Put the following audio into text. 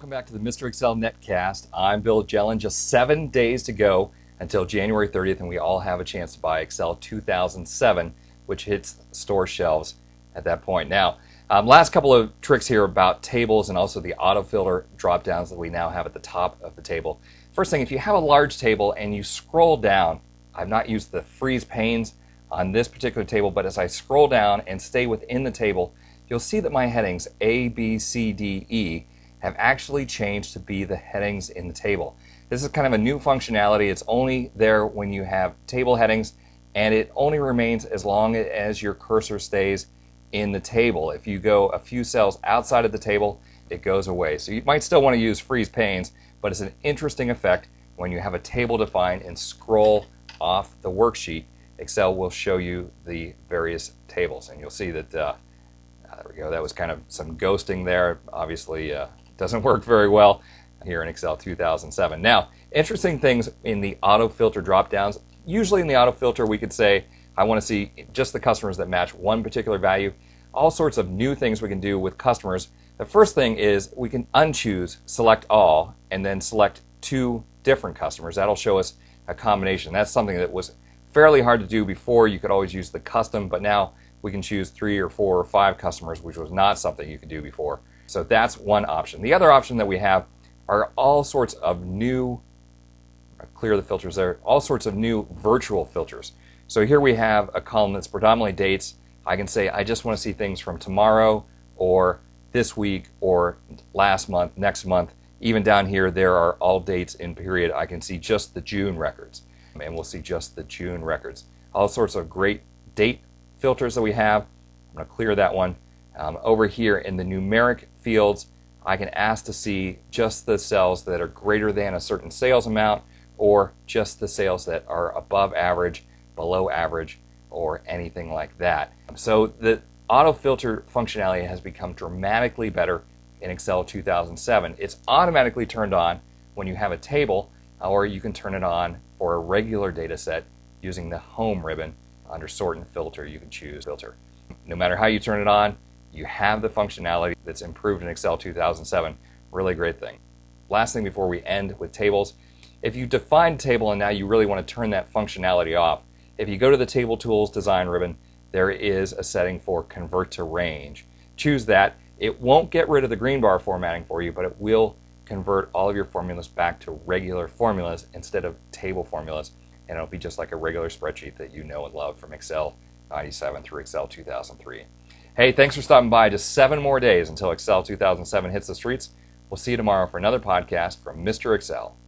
welcome back to the Mr. Excel Netcast. I'm Bill Jelen. Just 7 days to go until January 30th, and we all have a chance to buy Excel 2007, which hits store shelves at that point. Now, last couple of tricks here about tables and also the AutoFilter drop-downs that we now have at the top of the table. First thing, if you have a large table and you scroll down, I've not used the freeze panes on this particular table, but as I scroll down and stay within the table, you'll see that my headings A, B, C, D, E have actually changed to be the headings in the table. This is kind of a new functionality. It's only there when you have table headings, and it only remains as long as your cursor stays in the table. If you go a few cells outside of the table, it goes away. So you might still want to use freeze panes, but it's an interesting effect when you have a table defined and scroll off the worksheet. Excel will show you the various tables, and you'll see that there we go. That was kind of some ghosting there. Obviously, doesn't work very well here in Excel 2007. Now, interesting things in the AutoFilter drop-downs. Usually in the AutoFilter, we could say, I want to see just the customers that match one particular value. All sorts of new things we can do with customers. The first thing is we can unchoose, select all, and then select two different customers. That'll show us a combination. That's something that was fairly hard to do before. You could always use the custom, but now we can choose 3 or 4 or 5 customers, which was not something you could do before. So that's one option. The other option that we have are all sorts of new, clear the filters there, all sorts of new virtual filters. So here we have a column that's predominantly dates. I can say I just want to see things from tomorrow or this week or last month, next month. Even down here, there are all dates in period. I can see just the June records, and we'll see just the June records. All sorts of great date filters that we have. I'm going to clear that one. Over here in the numeric fields, I can ask to see just the cells that are greater than a certain sales amount, or just the sales that are above average, below average, or anything like that. So the AutoFilter functionality has become dramatically better in Excel 2007. It's automatically turned on when you have a table, or you can turn it on for a regular data set using the Home ribbon. Under Sort and Filter, you can choose Filter. No matter how you turn it on, you have the functionality that's improved in Excel 2007. Really great thing. Last thing before we end with tables, if you define a table and now you really want to turn that functionality off, if you go to the Table Tools Design ribbon, there is a setting for Convert to Range. Choose that. It won't get rid of the green bar formatting for you, but it will convert all of your formulas back to regular formulas instead of table formulas, and it'll be just like a regular spreadsheet that you know and love from Excel 97 through Excel 2003. Hey, thanks for stopping by. Just 7 more days until Excel 2007 hits the streets. We'll see you tomorrow for another podcast from Mr. Excel.